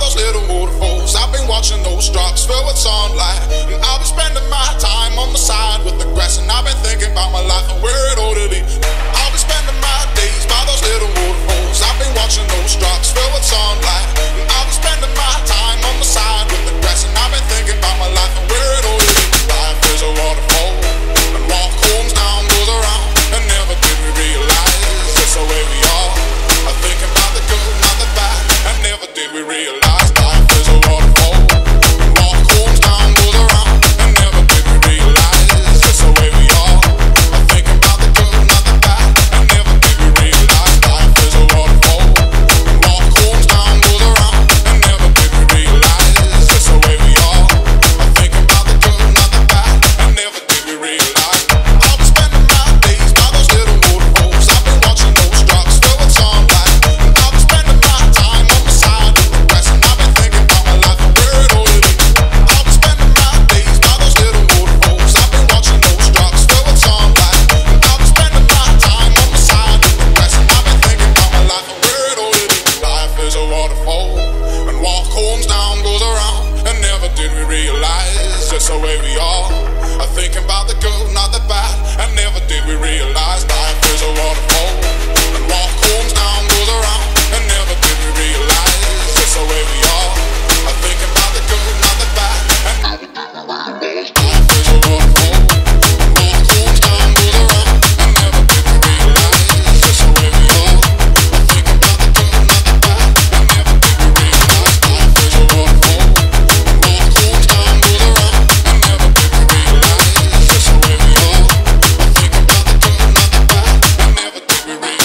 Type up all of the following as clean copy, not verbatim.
those little waterfalls. I've been watching those drops fill with sunlight, and I'll be spending my time on the side with the grass. And I've been thinking about my life and where it ought to lead. I'll be spending my days by those little waterfalls. I've been watching those drops fill with sunlight, and I'll be spending my time on the side with the grass. And I've been thinking about my life and where it ought to lead. Life is a waterfall, and walk homes down goes around, and never did we realize it's the way we are. I'm thinking about the good, not the bad, and never did we realize life is a waterfall, and walk homes down goes around, and never did we realize it's the way we are. I'm thinking about the good, not the bad, and never did we realize life is a waterfall, and walk homes down goes around, and never did we realize it's the way we are. I'm thinking about the good, not the bad, and never did we realize. I'll be spending my days by those little waterfalls. I've been watching those drops fill with sunlight, and I'll be spending my time on the side with the grass. And I've been thinking about my life and where it ought to lead. I'll be spending my days by those little waterfalls. I've been watching those drops fill with sunlight, and I'll be spending my time on the side with the grass. And I've been thinking about my life and where it ought to lead. Life is a waterfall, and walk homes down goes around, and never did we realize just the way we are. I'm thinking about the good, not the bad, and never did we realize life is a waterfall, and walk homes down goes around, and never did we realize just the way we are. I'm thinking about the good, not the bad, and never did we realize life is a waterfall, and walk homes down goes around, and never did we realize just the way we are. I'm thinking about the good, not the bad, and never did we realize life is a waterfall, and walk homes down goes around, and never did we realize just the way we are. I'm thinking about the good, not the bad, and never did we realize.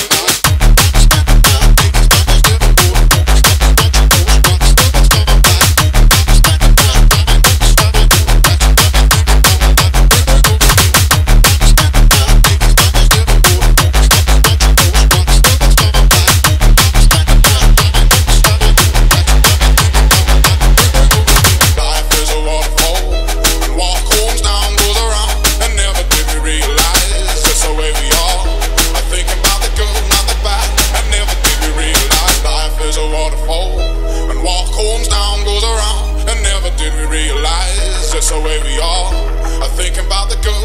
Life is a waterfall, and walk homes down goes around, and never did we realize just the way we are. I'm thinking about the good, not the bad, and never did we realize life is a waterfall, and walk homes down goes around, and never did we realize just the way we are. I'm thinking about the good,